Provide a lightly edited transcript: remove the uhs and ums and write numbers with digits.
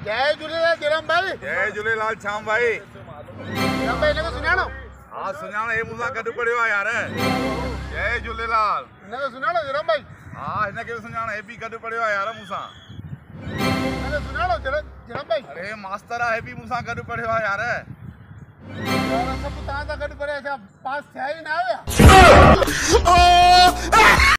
जय झूलेलाल जयराम भाई। जय झूलेलाल श्याम भाई। जयराम भाई इनको सुञाणो? हाँ सुञाणो, हे मूंसां गॾु पढ़ियो आहे यार। जय झूलेलाल। इनको सुञाणो जयराम भाई? हाँ हिनखे बि सुञाणो, हे बि गॾु पढ़ियो आहे यार मूंसां। इनको सुञाणो जयराम भाई? अरे मास्तर आहे, हे बि मूंसां गॾु पढ़ियो आहे यार। यार सब तव्हां सां गॾु पढ़िया, छा पास थिया ई न आहियो?